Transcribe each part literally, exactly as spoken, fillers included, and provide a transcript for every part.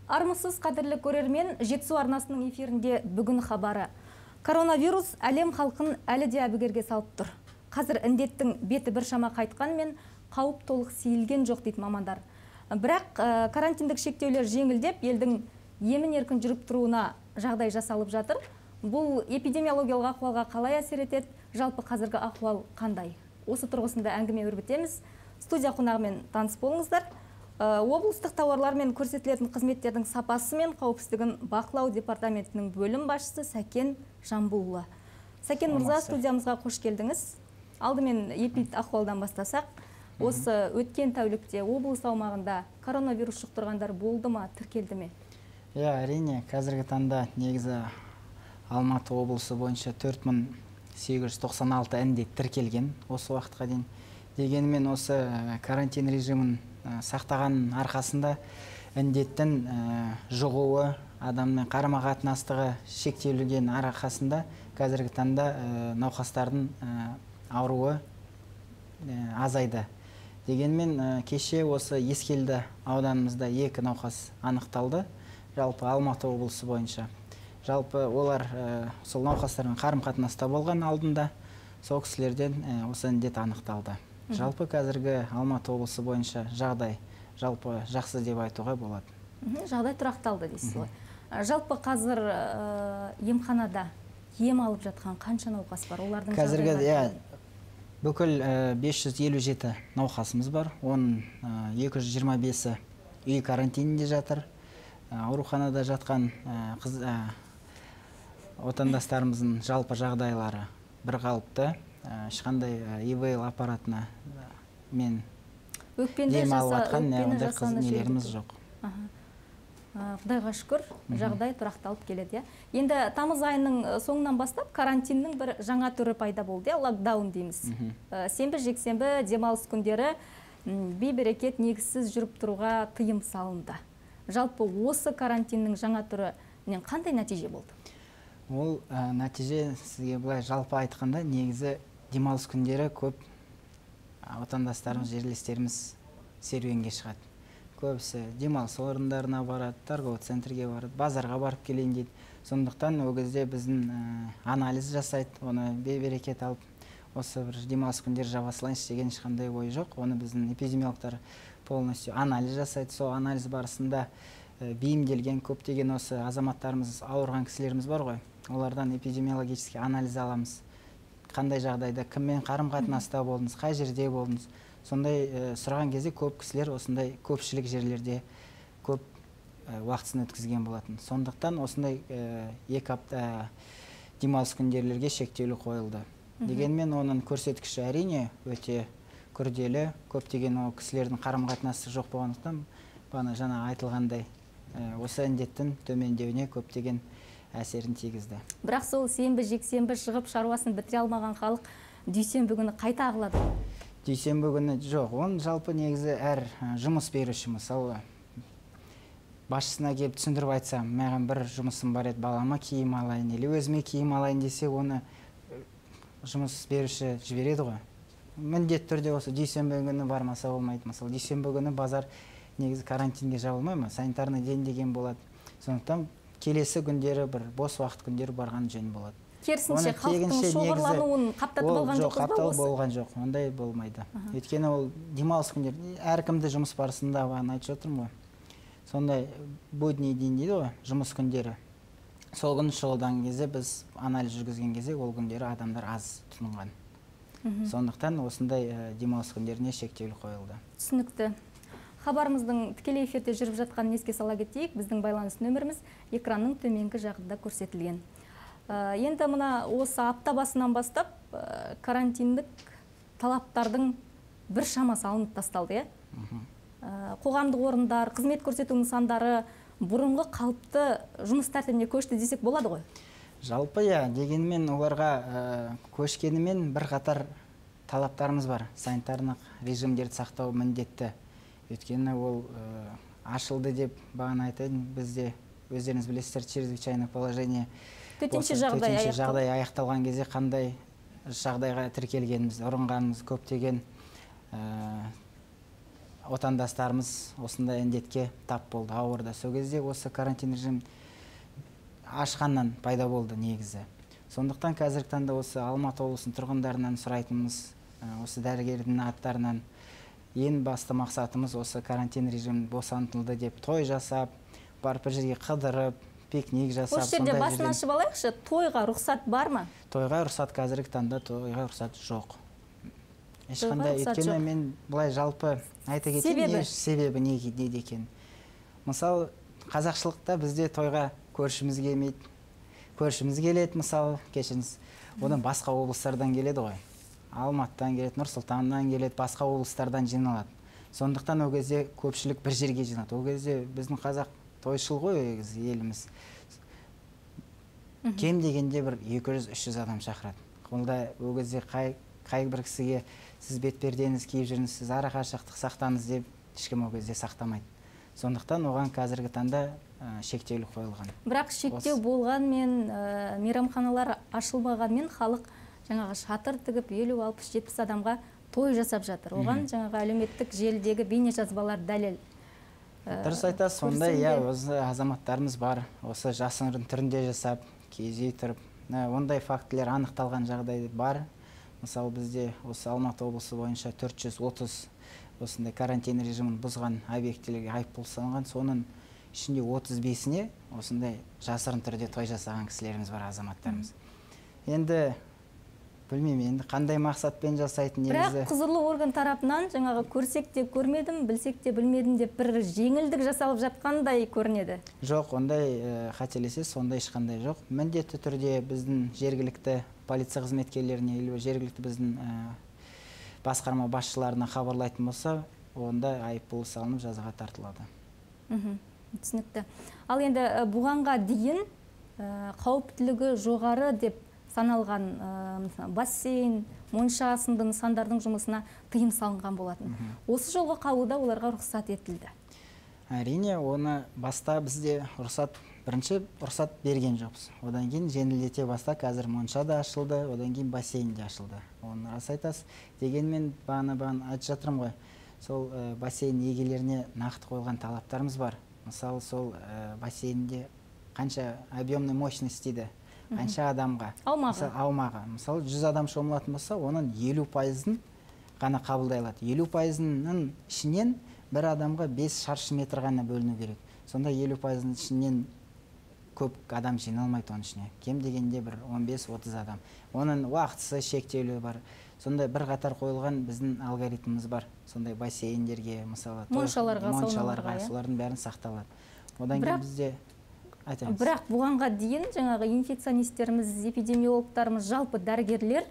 Армысыз қадірлі көрермен, Жетісу арнасының эфирінде бүгін хабары. Коронавирус әлем халқын әлі де әбігерге салып тұр. Қазір індеттің беті біршама қайтқанмен қауіп толық сейілген жоқ дейді мамандар. Бірақ карантиндік шектеулер жеңілдеп, елдің емін-еркін жүріп тұруына жағдай жасалып жатыр. Бұл эпидемиологиялық ахуалға қалай әсер етеді? Жалпы қазіргі ахуал қандай? Осы тұрғысында әңгіме өрбітеміз. Студия қонағымен таныс болыңыздар. Облыстық тауарлар мен көрсетілетін қызметтердің сапасы мен қауіпсіздігін бақылау департаментінің бөлім басшысы Сәкен Жамбулұлы. Сәкен мырза, студиямызға қош келдіңіз. Алдымен эпид ахуалдан бастасақ, осы өткен тәулікте облыс аумағында коронавирус жұқтырғандар болды ма, тіркелді ме? Иә, әрине, қазіргі таңда негізі Алматы облысы бойынша төрт мың сегіз жүз тоқсан алты індет тіркелген осы уақытқа дейін. Дегенмен осы карантин режимін сақтаған арқасында індеттің жұғуы, адамның қарама-қатынастығы шектелген арқасында қазіргі таңда науқастардың ауруы азайды. Дегенмен кеше осы Ескелді ауданымызда екі науқас анықталды, жалпы Алматы облысы бойынша. Жалпы олар сол науқастардың қарым-қатынаста болған алдында, сол кісілерден осы індет анықталды. Жалпы қазіргі Алматы облысы бойынша жағдай жалпы жақсы деп айтуға болады. Жағдай тұрақталды дейсіз ғой. Жалпы қазір емханада ем алып жатқан қанша науқас бар? Олардың қазіргі бүкіл бес жүз елу жеті науқасымыз бар. Оның екі жүз жиырма бесі үй карантинінде жатыр. Ауруханада жатқан отандастарымыздың жалпы жағдайлары бір қалыпты. Ешқандай ИВЛ аппаратына мен дем алып атқан ондай қызметтеріміз жоқ. Құдайға шүкір, жағдай тұрақталып келеді. Енді тамыз айының соңынан бастап карантиннің бір жаңа түрі пайда болды, локдаун дейміз. Сенбі, жексенбі демалыс күндері бей-берекет негізсіз жүріп тұруға тыйым салынды. Жалпы осы карантиннің жаңа түрі қандай нәтиже болды? Ол нәтиже сізге былай жалпы айтқанда негізі демалыс күндері көп отандастарымыз, жерлестеріміз серуенге шығады. Көбісі демалыс орындарына барады, торговый центрге барады, базарға барып келейін дейді. Сондықтан ол кезде біздің анализ жасайды, оны бей-берекет алып, осы бір демалыс күндері жаба салайыншы деген ешқандай ой жоқ. Оны біздің эпидемиологтар полностью анализ жасайды. Сол анализ барысында бейімделген көптеген осы азаматтарымыз, ауырған кісілеріміз бар ғой. Олардан эпидемиологический анализ аламыз. Қандай жағдайда, кіммен қарым-қатынаста болдыңыз, қай жерде болдыңыз. Сондай сұраған кезде көп кісілер осындай көпшілік жерлерде көп уақытын өткізген болатын. Сондықтан осындай екі апта демалыс күндерлерге шектеулі қойылды. Дегенмен оның көрсеткіші әрине өте күрделі, көптеген ол кісілердің қарым-қатынасы жоқ болғандықтан, бана жаңа айтылғандай осы індеттің төмендеуіне көптеген әсерін тигізді. Бірақ сол сенбі, жексенбі шығып шаруасын бітіре алмаған халық дүйсенбі күні қайта ағылады? Дүйсенбі күні жоқ. Оның жалпы негізі әр жұмыс беруші, мысалы басшысына келіп түсіндіріп айтсам, маған бір жұмысым бар еді, балама киім алайын, или өзіме киім алайын десе, оны жұмыс беруші жібереді ғой. Міндет түрде осы дүйсенбі күні бармаса болмайды. Мысалы, дүйсенбі күні базар негізі карантинге жабылмай ма, санитарный день деген болады. Сондықтан келесі күндері бір бос уақыт күндері барған жөн болады. Керісінше халықтың шоғырлануын қаптатып болған жоқ қаптатып осы? Болған жоқ, ондай болмайды. Өйткені ол демалыс күндері, әркімді жұмыс барысында айтып отырмын ғой. Сондай будний день дейді ғой, жұмыс күндері. Сол күн шұғылдан кезде біз анализ жүргізген кезде ол күндері адамдар аз тұтынған. Сондықтан осындай демалыс күндеріне шектеулі қойылды. Түсінікті. Хабарымыздың тікелей эфирде жүріп жатқанын еске сала кетейік. Біздің байланыс нөміріміз экранның төменгі жағында көрсетілген. Енді мына осы апта басынан бастап карантиндік талаптардың бір шамасы алынып тасталды. Қоғамдық орындар, қызмет көрсету нысандары бұрынғы қалыпты жұмыс тәртібіне көшті десек болады ғой? Жалпы я, дегенмен оларға көшкенімен бір қатар талаптарымыз бар. Санитарлық режимдерді сақтау міндетті. Өйткені ол ашылды деп бағана айтайын, бізде өздеріңіз білесіздер, чрезвычайное положение төтенше жағдай аяқталған кезде қандай жағдайға тіркелгеніміз, ұрынғанымыз көптеген отандастарымыз осындай індетке тап болды, ауырды. Сол кезде осы карантин режим ашқаннан пайда болды негізі. Сондықтан қазіргі таңда осы Алматы облысының тұрғындарынан сұрайтынымыз, осы дәрігердің аттарынан ең басты мақсатымыз осы карантин режим босантылды деп той жасап, барып бір жерге қыдырып, пикник жасап. Осы жерде басын ашып алайықшы, тойға рұқсат бар ма? Тойға рұқсат қазіргі таңда тойға рұқсат жоқ. Ешқандай, өйткені мен былай жалпы айта кетейін, себебі неде екен. Мысалы, қазақшылықта бізде тойға көршіміз келмейді. Көршіміз келеді, мысалы, кешіңіз. Одан басқа облыстардан келеді ғой. Алматыдан келеді, Нұр-Сұлтаннан келеді, басқа облыстардан жиналады. Сондықтан ол кезде көпшілік бір жерге жиналады. Ол кезде біздің қазақ тойшыл ғой еліміз. Кем дегенде бір екі жүз үш жүз адам шақырады. Қолда ол кезде қай бір кісіге сіз бетпердеңіз киіп жүріңіз, сіз ара қашықтық сақтаңыз деп ешкім ол кезде сақтамайды. Сондықтан оған қазіргі таңда шектеулі қойылған. Бірақ шектеу болғанмен, мейрамханалар ашылмағанмен халық жаңағы шатыр тігіп елу алпыс жетпіс адамға той жасап жатыр. Оған жаңағы әлеуметтік желідегі бейне жазбалар дәлел. Дұрыс айтасыз, сондай иә, осы азаматтарымыз бар. Осы жасырын түрінде жасап, кезей тұрып, ондай фактілер анықталған жағдай бар. Мысалы, бізде осы Алматы облысы бойынша төрт жүз отыз осындай карантин режимін бұзған объектілерге айыппұл салынған. Соның ішінде отыз бесіне осындай жасырын түрде той жасаған кісілеріміз бар, азаматтарымыз. Енді білмеймін, енді қандай мақсатпен жасайтын негізі. Бірақ құзырлы орган тарапынан жаңағы көрсек те көрмедім, білсек те білмедім деп бір жеңілдік жасалып жатқандай көрінеді. Жоқ, ондай қателесесіз, сондай ешқандай жоқ. Міндетті түрде біздің жергілікті полиция қызметкерлеріне, жергілікті біздің басқарма басшыларына хабарлайтын болса, онда айыппұл салынып жазаға тартылады. Түсінікті. Ал енді бұғанға дейін қауіптілігі жоғары деп саналған бассейн, монша сынды нысандардың жұмысына тыйым салынған болатын. Осы жолғы қаулыда оларға рұқсат етілді. Әрине, оны баста бізде рұқсат, бірінші рұқсат берген жоқпыз. Одан кейін жеңілдете баста қазір монша да ашылды, одан кейін бассейн де ашылды. Оны рас айтасыз. Дегенмен бағана айтып жатырмын ғой, сол бассейн егелеріне нақты қойылған талаптарымыз бар. Мысалы, сол бассейнде қанша объемный мощность дейді, қанша адамға, аумағы. Мысалы, жүз адам шомылатын болса, оның елу пайызын ғана қабылдай алады. елу пайызының ішінен бір адамға бес шаршы метр ғана бөліну керек. Сонда елу пайызының ішінен көп адам жиналмайды оның ішіне. Кем дегенде бір он бес отыз адам. Оның уақытысы шектеулі бар. Сондай бір қатар қойылған біздің алгоритміміз бар. Сондай бассейндерге, мысалы, моншаларға, солардың бәрін сақталады. Одан кейін бізде Бірақ бұғанға дейін жаңағы инфекционистеріміз, эпидемиологтарымыз, жалпы дәрігерлер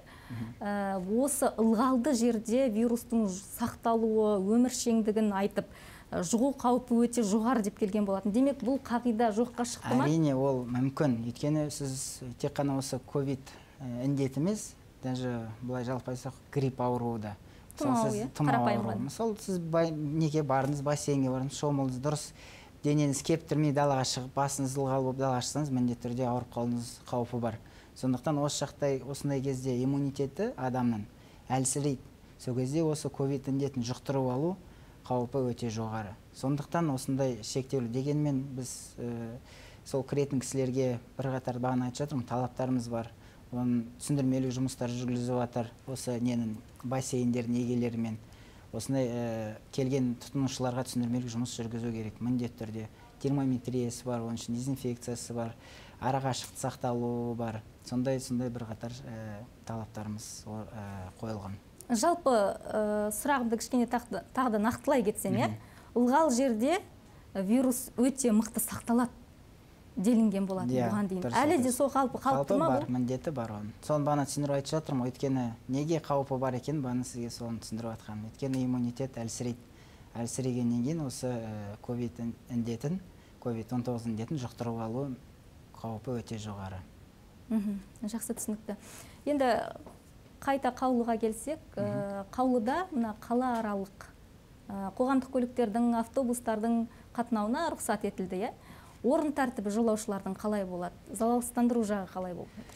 осы ылғалды жерде вирустың сақталуы, өміршеңдігін айтып, жұғу қаупі өте жоғары деп келген болатын. Демек, бұл қағида жоққа шықты ма? Әрине, ол мүмкін. Өйткені сіз тек қана осы ковид індет емес, даже былай жалпы айтсақ грипп ауруы да. Тұмау, қарапайым. Мысалы, сіз неге бардыңыз, бассейнге бардыңыз, шомылдыңыз, дұрыс денеңіз кептірмей далаға шығып, басыңыз ылғал болып далаға шықсаңыз, міндетті түрде ауырып қалуыңыз қаупі бар. Сондықтан осы шақтай, осындай кезде иммунитеті адамның әлсірейді. Сол кезде осы ковид індетін жұқтырып алу қаупі өте жоғары. Сондықтан осындай шектеулі. Дегенмен біз сол кіретін кісілерге бір қатар бағана айтып жатырмын, талаптарымыз бар. Оның түсіндірмелі жұмыстар жүргізіп жатыр. Осы ненің бассейндердің егелерімен осындай келген тұтынушыларға түсіндірмелік жұмыс жүргізу керек. Міндетті түрде термометриясы бар, оның үшін дезинфекциясы бар, арақашықтық сақталуы бар. Сондай-сондай бір қатар талаптарымыз қойылған. Жалпы сұрағымды кішкене тағы да нақтылай кетсем, ылғал жерде вирус өте мықты сақталады делінген болады бұған дейін. Әлі де сол қаупі қалыпты ма бұл? Бар, міндеті бар оның. Соны бағана түсіндіріп айтып жатырмын, өйткені неге қаупі бар екен, бағана сізге соны түсіндіріп жатқаным. Өйткені иммунитет әлсірейді. Әлсірегеннен кейін осы ковид індетін, ковид он тоғыз індетін жұқтырып алу қаупі өте жоғары. Жақсы түсінікті. Енді қайта қаулыға келсек, қаулыда мына қала аралық қоғамдық көліктердің, автобустардың қатынауына рұқсат етілді, е? Орын тәртібі жолаушылардың қалай болады? Залалсыздандыру жағы қалай болды?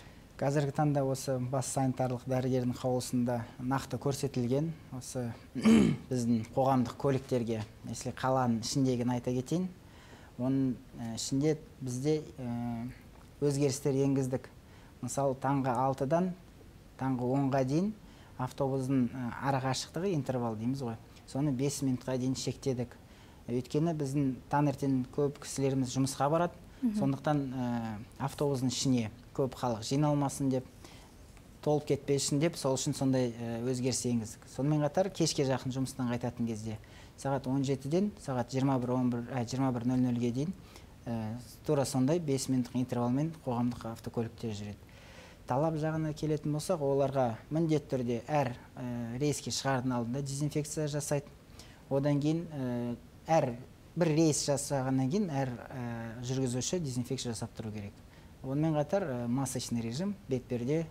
Қазіргі таңда осы бас санитарлық дәрігердің қаулысында нақты көрсетілген, осы біздің қоғамдық көліктерге, если қаланың ішіндегін айта кетейін, оның ішінде бізде өзгерістер енгіздік. Мысалы, таңғы алтыдан таңғы онға дейін автобустың арақашықтығы интервал дейміз ғой. Соны бес минутқа дейін шектедік. Өйткені біздің таңертең көп кісілеріміз жұмысқа барады. Сондықтан автобустың ішіне көп халық жиналмасын деп, толып кетпесін деп, сол үшін сондай өзгеріс енгіздік. Сонымен қатар кешке жақын жұмыстан қайтатын кезде сағат он жетіден сағат жиырма бір нөл нөлге дейін тура сондай бес минуттық интервалмен қоғамдық автокөліктер жүреді. Талап жағына келетін болсақ, оларға міндетті түрде әр рейске шығардың алдында дезинфекция жасайды. Одан кейін әр бір рейс жасағаннан кейін әр жүргізуші дезинфекция жасап тұру керек. Онымен қатар масочный режим, бетперде,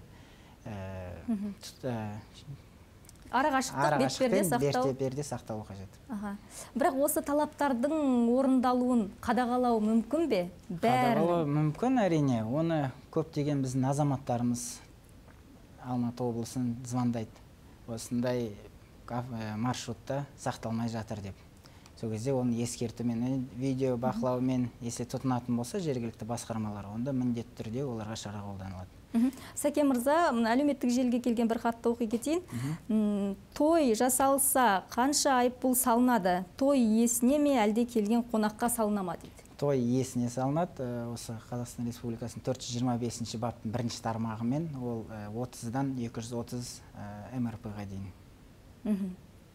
арақашықтық бетперде сақталу қажет. Бірақ осы талаптардың орындалуын қадағалау мүмкін бе? Қадағалау мүмкін, әрине. Оны көптеген біздің азаматтарымыз Алматы облысын звондайды. Осындай маршрутта сақталмай жатыр деп. Сол кезде оны ескертумен, видео бақылаумен, если тұтынатын болса жергілікті басқармалар, онда міндетті түрде оларға шара қолданылады. Сәкен мырза, әлеуметтік желіге келген бір хатты оқи кетейін. Той жасалса қанша айыппұл салынады? Той иесіне ме, әлде келген қонаққа салына ма дейді? Той иесіне салынады. Осы Қазақстан Республикасының төрт жүз жиырма бесінші баптың бірінші тармағымен ол отыздан екі жүз отыз эм эр пэ-ға дейін.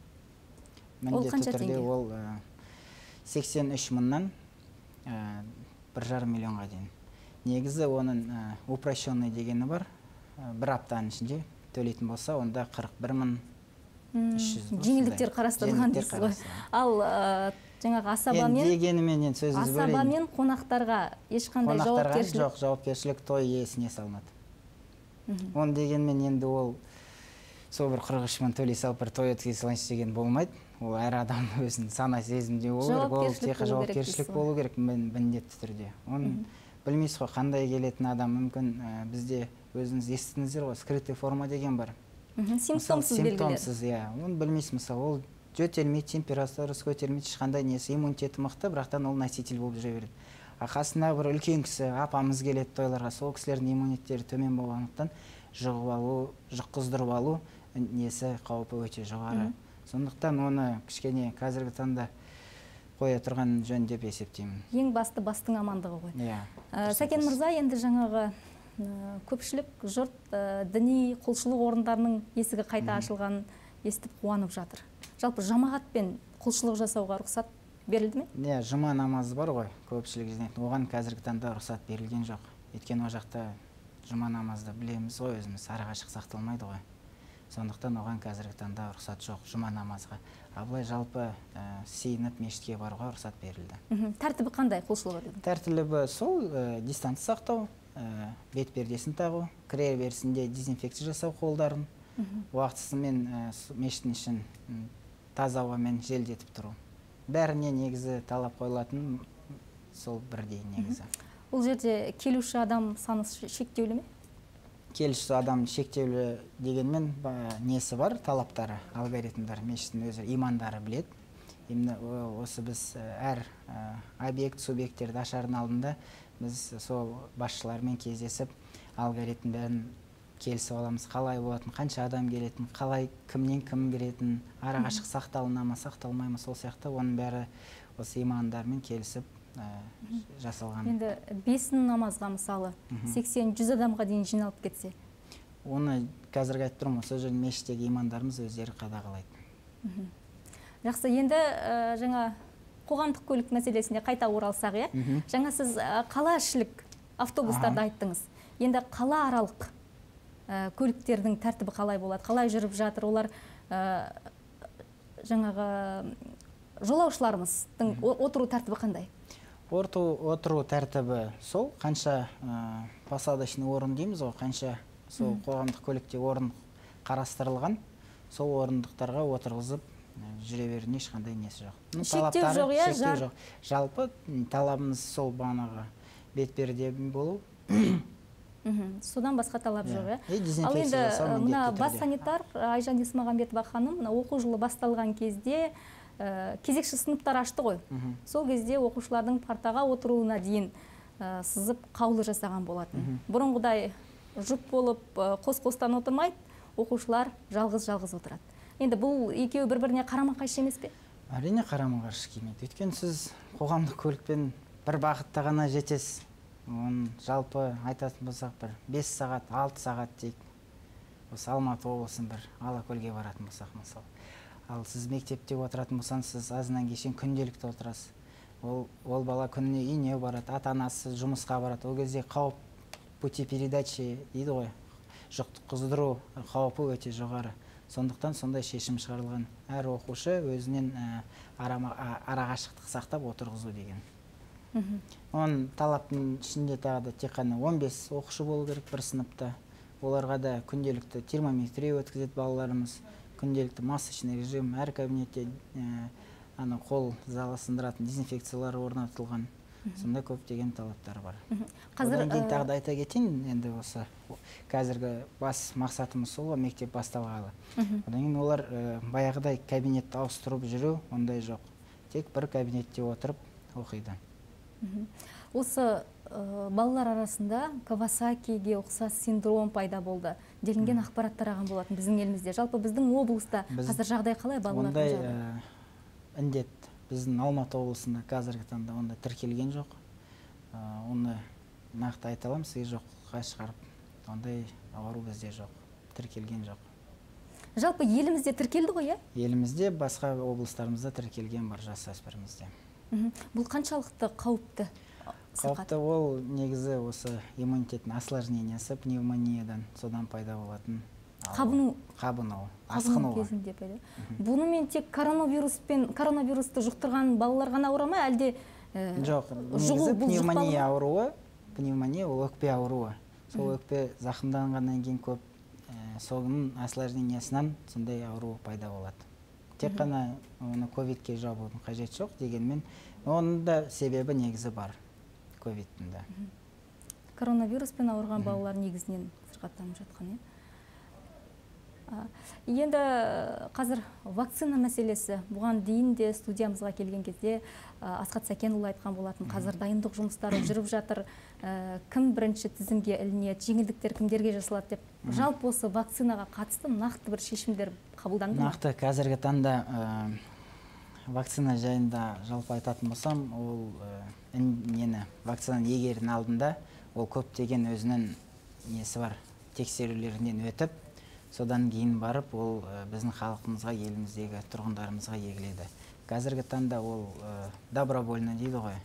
Ол қанша теңге? Ол сексен үш мыңнан бір жарым миллионға дейін. Негізі оның упрощенный дегені бар. Бір аптаның ішінде төлейтін болса, онда қырық бір мың үш жүз. Жеңілдіктер қарастырылған дейсіз ғой. Ал жаңағы асабамен дегенімен сөзіңіз бөлейін. Асабамен қонақтарға ешқандай жауапкершілік жоқ, жауапкершілік той иесіне салынады. Он дегенмен енді ол сол бір қырық үш мың төлей салып бір той өткізе салайыншы деген болмайды. Ол әр адам өзінің сана сезімде болу керек, ол жауапкершілік болу керек міндетті түрде. Оны білмейсіз ғой, қандай келетін адам мүмкін бізде өзіңіз естідіңіздер ғой, скрытый форма деген бар. Симптомсыз белгілер. Симптомсыз, иә. Оны білмейсіз, мысалы, ол жөтелмейді, температурасы көтермейді, ешқандай несі, иммунитеті мықты, бірақтан ол носитель болып жүре береді. Қасында бір үлкен кісі, апамыз келеді тойларға, сол кісілердің иммунитеттері төмен болғандықтан жұғып алу, жұққыздырып алу несі қаупі өте жоғары. Сондықтан оны кішкене қазіргі таңда қоя тұрған жөн деп есептеймін. Ең басты бастың амандығы ғой. Иә. Сәкен мырза, енді жаңағы көпшілік жұрт діни құлшылық орындарының есігі қайта ашылғанын естіп қуанып жатыр. Жалпы жамағатпен құлшылық жасауға рұқсат берілді ме? Иә, жұма намазы бар ғой, көпшілік жинайтын. Оған қазіргі таңда рұқсат берілген жоқ. Өйткені о жақта жұма намазды білеміз ғой, өзіміз арақашық сақталмайды ғой. Сондықтан оған қазіргі таңда рұқсат жоқ жұма намазға. Абылай жалпы сиініп мешітке баруға рұқсат берілді. Тәртібі қандай құлшылығы дедім? Тәртібі сол дистанция сақтау, бетпердесін тағу, кіре берісінде дезинфекция жасау қолдарын, уақытысымен мешіттің ішін таза ауамен желдетіп тұру. Бәріне негізі талап қойылатын сол бірдей негізі. Бұл жерде келуші адам саны шектеулі ме? Келуші адам шектеулі дегенмен несі бар, талаптары, алгоритмдар, мешіттің өзі имандары біледі. Осы біз әр объект, субъекттерді ашардың алдында біз сол басшылармен кездесіп, алгоритмдерін келісіп аламыз, қалай болатын, қанша адам келетін, қалай кімнен кім беретін, арақашық сақталына ма, сақталмай ма, сол сияқты оның бәрі осы имандармен келісіп жасалған. Енді бесін намазға мысалы сексен жүз адамға дейін жиналып кетсе? Оны қазіргі айтып тұрмын, осы жерде мешіттегі имандарымыз өздері қадағалайды. Жақсы, енді жаңа қоғамдық көлік мәселесіне қайта оралсақ, иә? Жаңа сіз қала ішілік автобустарды айттыңыз. Енді қала аралық көліктердің тәртібі қалай болады? Қалай жүріп жатыр? Олар жаңағы жолаушыларымыздың отыру тәртібі қандай? Отыру тәртібі сол, қанша посадочный орын дейміз ғой, қанша сол қоғамдық көлікте орын қарастырылған, сол орындықтарға отырғызып жүре беруіне ешқандай несі жоқ. Шектеу жоқ, иә? Шектеу жоқ. Жалпы талабымыз сол бағанағы бетперде болу, Содан басқа талап жоқ, И ә? Ал дезинфекция енді жасау мына міндетті бас түрде. санитар Айжан Есмағамбетова ханым, мына оқу жылы басталған кезде ә, кезекші сыныптар ашты ғой. Сол кезде оқушылардың партаға отыруына дейін ә, сызып қаулы жасаған болатын. Бұрынғыдай жұп болып қос-қостан отырмайды, оқушылар жалғыз-жалғыз отырады. Енді бұл екеуі бір-біріне қарама-қайшы емес пе? Әрине қарама-қарсы келмейді. Өйткені сіз қоғамдық көлікпен бір бағытта ғана жетесіз. Оны жалпы айтатын болсақ бір бес сағат, алты сағат дейік. Осы Алматы облысын бір Алакөлге баратын болсақ мысалы. Ал сіз мектепте отыратын болсаңыз, сіз азынан кешен күнделікті отырасыз. Ол, ол бала күніне үйіне барады, ата-анасы жұмысқа барады. Ол кезде қауіп пути передачи дейді ғой. Жұқтыру қаупі өте жоғары. Сондықтан сондай шешім шығарылған. Әр оқушы өзінен арақашықтық сақтап отырғызу деген. Оның талаптың ішінде тағы да тек қана он бес оқушы болу керек бір сыныпта. Оларға да күнделікті термометрия өткізеді балаларымыз. Күнделікті масочный режим, әр кабинетте қол залы сындыратын дезинфекциялар орнатылған. Сонда көптеген талаптар бар. Одан кейін тағы да айта кетейін, енді осы қазіргі бас мақсатымыз сол ғой, мектеп басталғалы. Одан кейін олар баяғыдай кабинетті ауыстырып жүру, ондай жоқ. Тек бір кабинетте отырып оқиды. Осы балалар арасында Кавасакиге ұқсас синдром пайда болды делінген ақпараттар аған болатын біздің елімізде. Жалпы біздің облыста қазір жағдай қалай балалардың жағдайы? Ондай індет біздің Алматы облысында қазіргі таңда онда тіркелген жоқ. Оны нақты айта аламын сізге, жоққа шығарып. Ондай ауру бізде жоқ, тіркелген жоқ. Жалпы елімізде тіркелді ғой, е? Елімізде, басқа облыстарымызда тіркелген бар, жасөспірімізде. Бұл қаншалықты қауіпті? Қауіпті ол негізі осы иммунитеттің осложнениясы, пневмониядан содан пайда болатын. Қабыну? Қабыну, асқыну. Кезінде пайда. Бұны мен тек коронавируспен, коронавирусты жұқтырған балалар ғана ауыра ма, әлде жоқ, негізі пневмония ауруы, пневмония ол өкпе ауруы. Сол өкпе зақымданғаннан кейін көп соғының осложнениясынан сондай ауру пайда болады. Тек қана оны ковидке жабудың қажет жоқ дегенмен, оның да себебі негізі бар, ковидтің да. Коронавируспен ауырған балалар негізінен сырқаттанып жатқан, е? Енді қазір вакцина мәселесі, бұған дейін де студиямызға келген кезде Асхат Сәкенұлы айтқан болатын, қазір дайындық жұмыстары жүріп жатыр, кім бірінші тізімге ілінеді, жеңілдіктер кімдерге жасалады деп. Жалпы осы вакцинаға қатысты нақты бір шешімдер қабылданды ма? Нақты қазіргі таңда вакцина жайында жалпы айтатын болсам, ол нені вакцинаны егердің алдында ол көптеген өзінің несі бар, тексерулерінен өтіп, содан кейін барып, ол біздің халқымызға, еліміздегі тұрғындарымызға егіледі. Қазіргі таңда ол добровольно дейді ғой,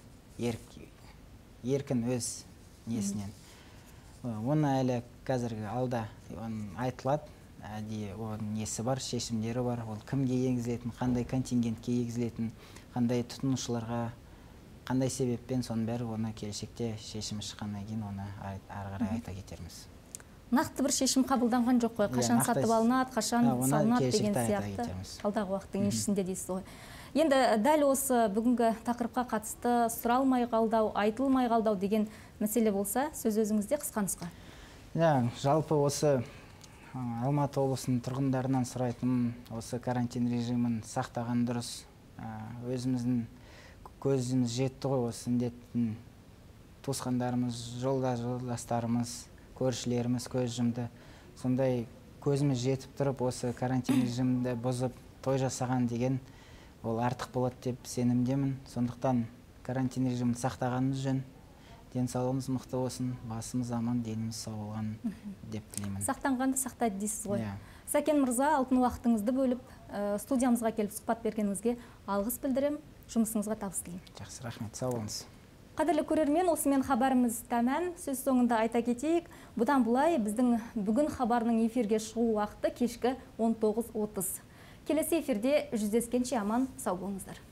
еркін өз несінен. Оны әлі қазіргі алда айтылады, әдейі оның несі бар, шешімдері бар, ол кімге егізілетін, қандай контингентке егізілетін, қандай тұтынушыларға, қандай себеппен, соның бәрі оны келешекте шешімі шыққаннан кейін оны ары қарай айта кетерміз. Нақты бір шешім қабылданған жоқ қой, қашан сатып алынады, қашан салынады деген сияқты алдағы уақыттың еншісінде дейсіз ғой. Енді дәл осы бүгінгі тақырыпқа қатысты сұралмай қалдау, айтылмай қалдау деген мәселе болса, сөз өзіңізде қысқа нұсқа. Жалпы осы Алматы облысының тұрғындарынан сұрайтын, осы карантин режимін сақтаған дұрыс. Өзіміздің көзіміз жетті ғой, осы індеттің туысқандарымыз, жолдастарымыз, көршілеріміз көз жұмды. Сондай көзіміз жетіп тұрып, осы карантин режимді бұзып, той жасаған деген ол артық болады деп сенімдемін. Сондықтан карантин режимін сақтағанымыз жөн. Денсаулығымыз мықты болсын, басымыз аман, деніміз сау болған деп тілеймін. Сақтанғанды сақтайды дейсіз ғой. Сәкен мырза, алтын уақытыңызды бөліп, студиямызға келіп сұхбат бергеніңізге алғыс білдірем, жұмысыңызға табыс тілеймін. Жақсы, рахмет, сау болыңыз. Қадірлі көрермен, осымен хабарымыз тәмам. Сөз соңында айта кетейік, бұдан бұлай біздің бүгін хабарының эфирге шығу уақыты кешкі он тоғыз отыз. Келесі эфирде жүздескенше аман, сау болыңыздар.